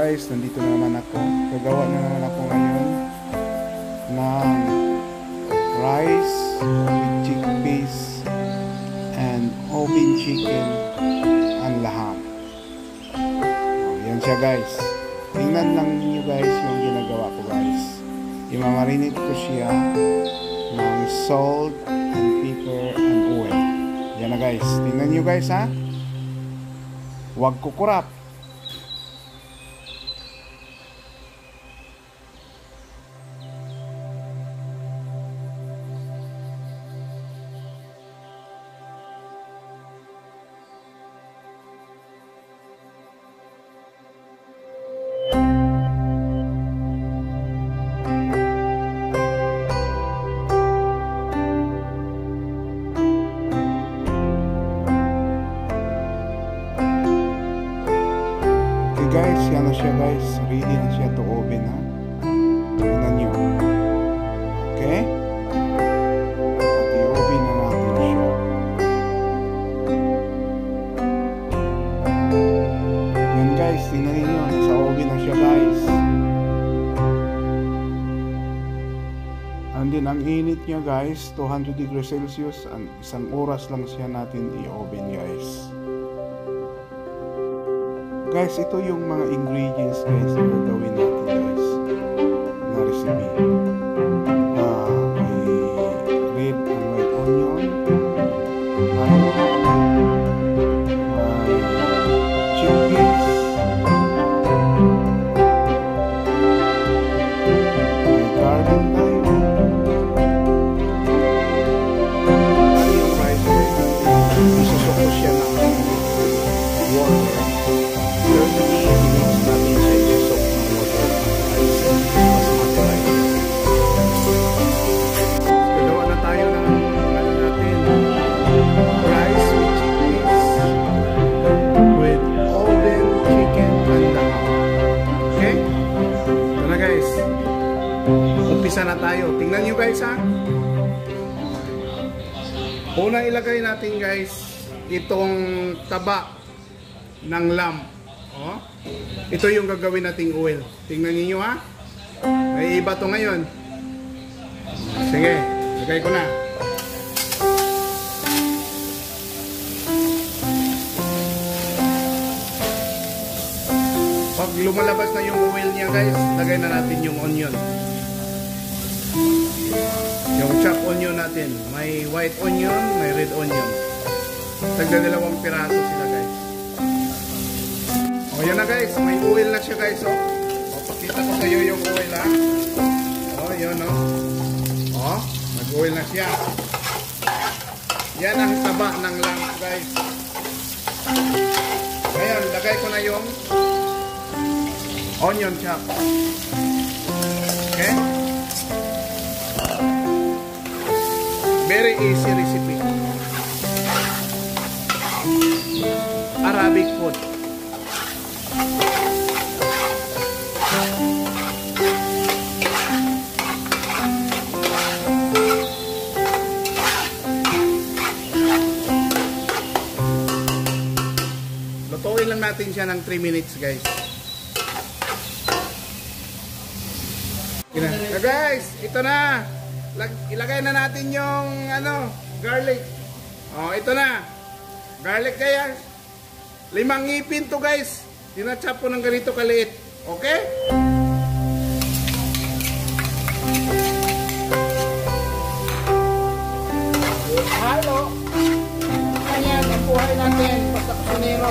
guys, nandito na naman ako. Gagawa na naman ako ngayon ng rice with chickpeas and oven chicken and laham. Yan siya guys. Tingnan lang niyo guys yung ginagawa ko guys. Imamarinate ko siya ng salt and pepper and oil. Yan na guys. Tingnan niyo guys ha. Huwag kukurap. Guys, yan na siya guys. Ready na siya to oven ha. Tingnan nyo. Okay? At i-oven na natin siya. Yan guys, tingnan nyo. Nasa oven na siya guys. And then ang init niya guys, 200 degrees Celsius. And isang oras lang siya natin i-oven guys. Guys, ito yung mga ingredients guys na gagawin natin guys na recipe. May red and white onion, may chickpeas, may garlic tayo, at yung rice guys, isusok ko siya ng water. Gagawa na tayo ng natin rice with chickpeas with oven chicken and laham. Okay? Ito na guys. Umpisa na tayo. Tingnan nyo guys ha. Una ilagay natin guys itong taba ng lamb. Oh. Ito yung gagawin nating oil. Tingnan niyo ha. May iba to ngayon. Sige, lagay ko na. Pag lumalabas na yung oil niya guys, lagay na natin yung onion. Yung chopped onion natin. May white onion, may red onion. Tagdadalawang piraso sila guys. O yan na guys, may oil na siya guys oh. O, pakita ko sa iyo yung oil ha. O yun oh. O, nag-oil na siya. Yan ang taba ng lamb guys. Ngayon, lagay ko na yung onion chop. Okay? Very easy recipe. Arabic food. Lutuin lang natin siya ng 3 minutes guys. Guys, ito na. Ilagay na natin yung garlic. Oh, ito na. Garlic guys. 5 ngipin to guys. Dinachop ko ng ganito kaliit. Okay? Halo. Ayan, nakuhay natin sa kusinero.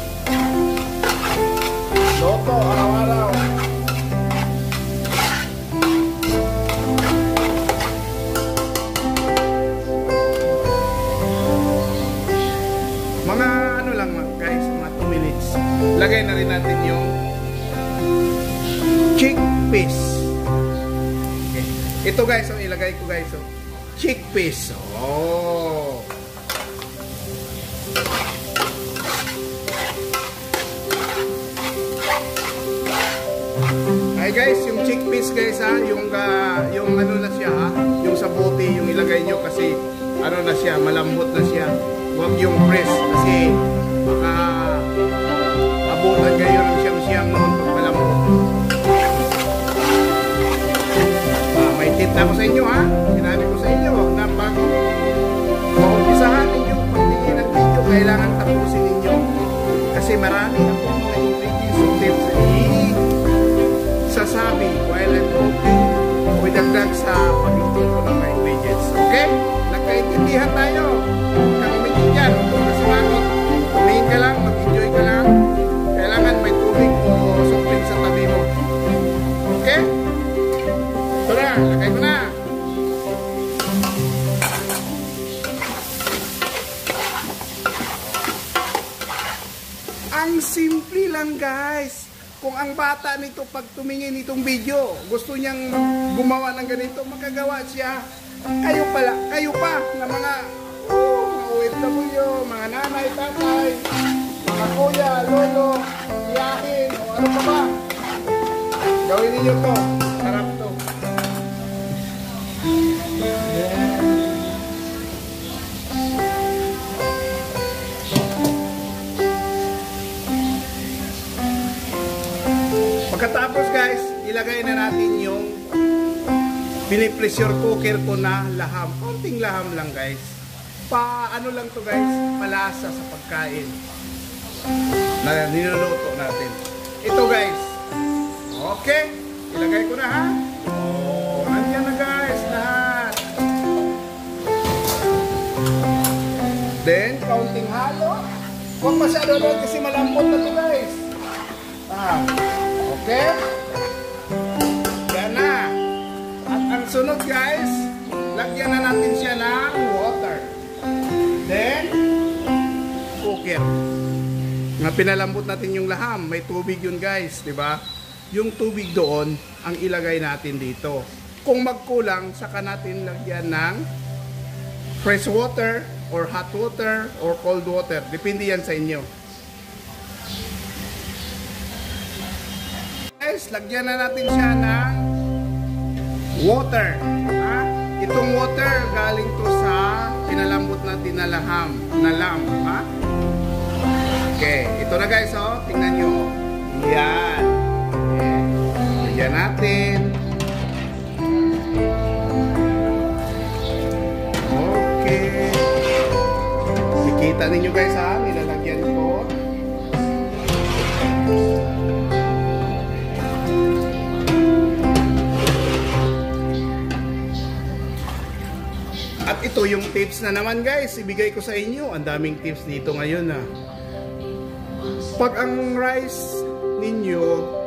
Loto, araw-araw. Mga lang guys, mga 2 minutes. Lagay na rin natin yung chickpeas. Okay. Ito guys, ilagay ko guys. Chickpeas. Oh. Ay guys, yung chickpeas guys ha, yung na siya ha, yung sa bote yung ilagay nyo kasi na siya, malambot na siya. Huwag yung press kasi baka abutan kayo ng siyam-siyam noon pag malambot. Kita ko sa inyo ha. Sinabi ko sa inyo, huwag na pag maumpisahan ninyo pagtingin ng video, kailangan tapusin ninyo. Kasi marami akong mga ingredients o tips sasabi while I'm cooking o idagdag sa pag-include ko ng mga ingredients. Okay? Nagkaintindihan tayo. Huwag kang umitin dyan. Huwag kang kasimangot. Tumingin ka lang, mag-enjoy ka lang. Kailangan may tubig o supling sa tabi mo. Okay? Ito na, lagay ko na. Ang simple lang guys. Kung ang bata nito pag tumingin itong video, gusto niyang gumawa ng ganito, magagawa siya. Kayo pa na mga OFW, mga nanay, tatay, mga kuya, lolo, tiyahin, o ano pa ba? Gawin niyo to. Sarap to. Pagkatapos guys, ilagay na natin yung pinipressure cooker ko na laham. Konting laham lang guys. Ano lang to guys, palasa sa pagkain na niluluto natin. Ito guys. Okay, ilagay ko na ha. Oh, nandiyan na guys lahat. Then, kaunting halo. Huwag masyado doon kasi malambot na to guys. Okay? Yan na. At ang sunod guys, lagyan na natin siya ng water. Then, cooker. Nga pinalambot natin yung laham, may tubig yun guys, di ba? Yung tubig doon ang ilagay natin dito. Kung magkulang, saka natin lagyan ng fresh water or hot water or cold water. Depende yan sa inyo. Guys, lagyan na natin siya ng water. Ha? Itong water galing to sa pinalambot natin na laham, na lamb. Ha? Okay, ito na guys, oh. Tingnan nyo. Yan. Okay. Lagyan natin. Okay. Sikita ninyo guys ha, nilalagyan ko. At ito yung tips na naman guys, ibigay ko sa inyo. Ang daming tips dito ngayon ha. Pag ang rice ninyo,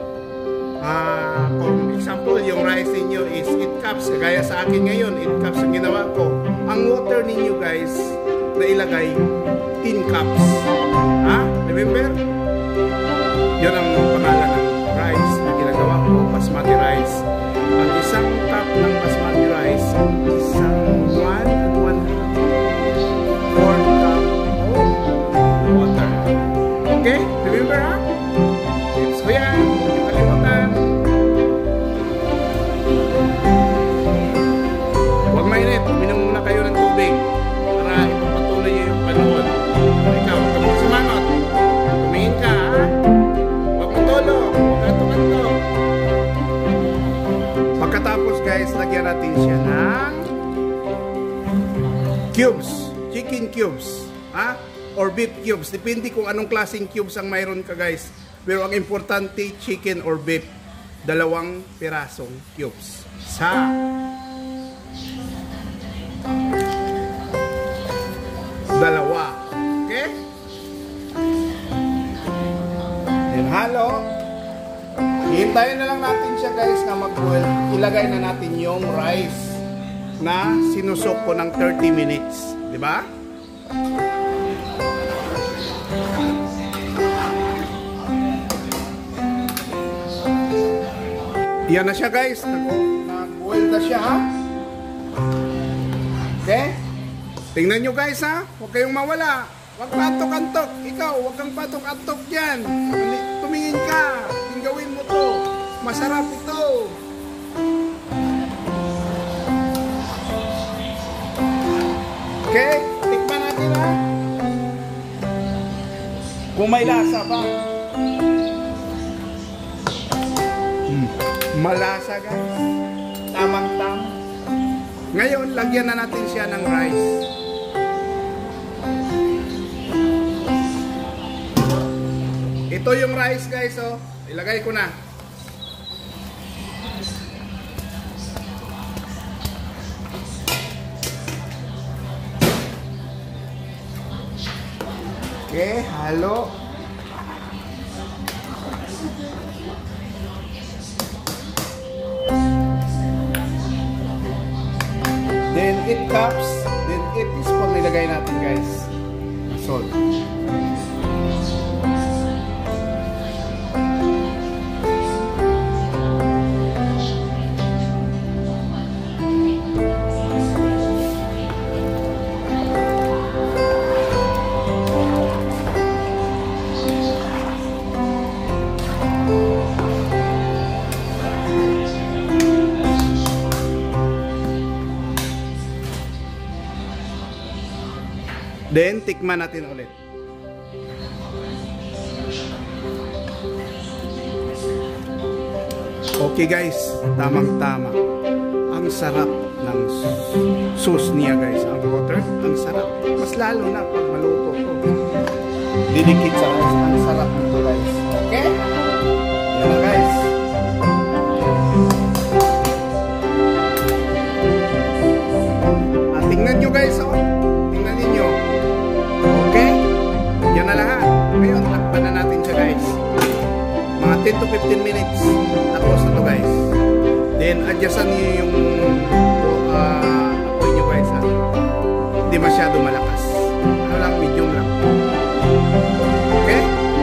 for example, yung rice ninyo is 8 cups, kagaya sa akin ngayon, 8 cups ang ginawa ko. Ang water ninyo guys, na ilagay, 10 cups. Ha? Remember? Yun ang pangalan ng rice na ginagawa ko, basmati rice. Ang isang cup ng basmati rice, isang 1 and 1/4 cup of water. Okay? Remember ha? Tips ko yan. Huwag niyo kalimutan. Huwag mainit. Uminom muna kayo ng tubig para ipapatuloy niyo yung panood. Ikaw, huwag ka mong sumangot. Tumingin ka ha? Huwag mo tulog. Huwag kanto-kanto. Pagkatapos guys, lagyan natin siya ng cubes. Chicken cubes. Ha? Or beef cubes. Depende kung anong klaseng cubes ang mayroon ka guys. Pero ang importante, chicken or beef. 2 pirasong cubes. Dalawa. Okay? Then halo. Hihintayin na lang natin siya guys na mag-boil. Ilagay na natin yung rice na sinusok ko ng 30 minutes. Diba? Yan na siya guys. Nag-boil na siya ha. Okay? Tingnan nyo guys ha. Huwag kayong mawala. Huwag patok-antok. Ikaw, huwag kang patok-antok dyan. Tumingin ka. Gawin mo to. Masarap ito. Okay? Tikman natin ha. Kung may lasa ba? Malasa guys. Tamang-tam. Ngayon, lagyan na natin siya ng rice. Ito yung rice guys, oh. Ilagay ko na. Okay, halo. Then 8 cups, then 8 teaspoon nilagay natin guys. Salt. Then, tikman natin ulit. Okay guys, tamang-tama. Ang sarap ng sauce niya guys. Ang water, ang sarap. Mas lalo na pag maluto ko. Dinikit sa rice. Ang sarap nito guys. Okay? Yan na guys. Tingnan nyo guys, oh. Tingnan ninyo. Okay? Yan na lahat. Ngayon, lakpan na natin siya guys. Mga 10 to 15 minutes. Tapos na to guys. Then, adjustan nyo yung apoy nyo guys. Ha? Hindi masyado malakas. Ano lang, medium lang. Okay?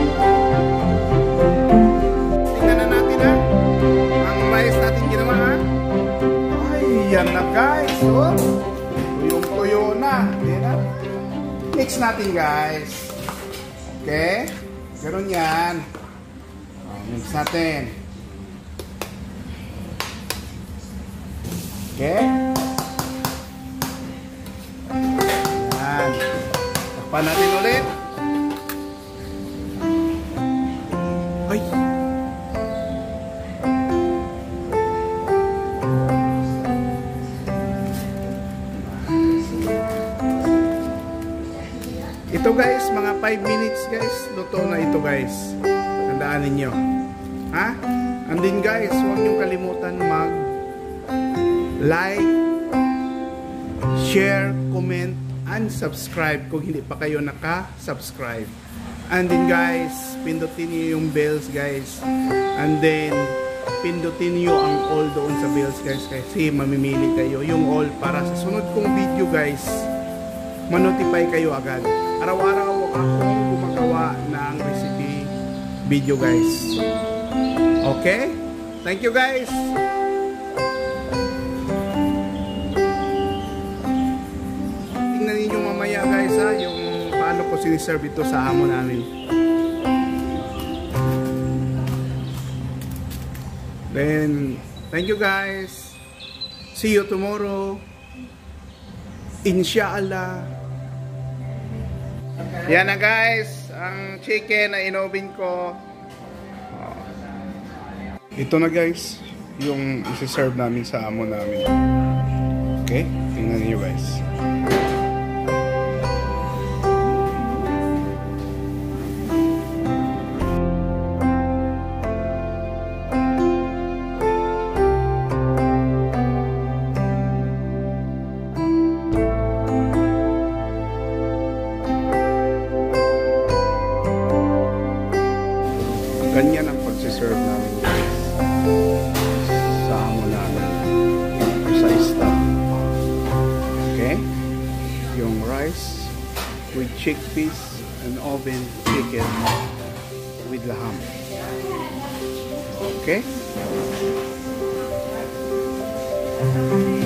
Tingnan na natin ha. Ang rice natin ginawa ha. Ay, yan na guys. Oh. Tuyong-tuyo na. Mix natin guys. Okay? Ganun yan. Mix natin. Okay? Yan. Takpan natin ulit. Ay! Ito guys, mga 5 minutes guys, luto na ito guys. Tandaan ninyo. Ha? And then guys, huwag niyong kalimutan mag-like, share, comment, and subscribe kung hindi pa kayo naka-subscribe. And then guys, pindutin niyo yung bells guys. And then, pindutin niyo ang all doon sa bells guys. Kasi mamimili kayo yung all para sa sunod kong video guys. Manotify kayo agad. Araw-araw akong gumagawa ng recipe video guys. Okay? Thank you guys! Tingnan ninyo mamaya guys ha, yung paano ko siniserve ito sa amo namin. Then, thank you guys! See you tomorrow! Insyaallah! Yan na guys, ang chicken na inobin ko. Ito na guys, yung isi-serve namin sa amo namin. Okay, tingnan niyo guys. Ganyan ang pagsiserve namin guys sa amo namin sa staff. Okay? Yung rice with chickpeas and oven chicken with laham. Okay?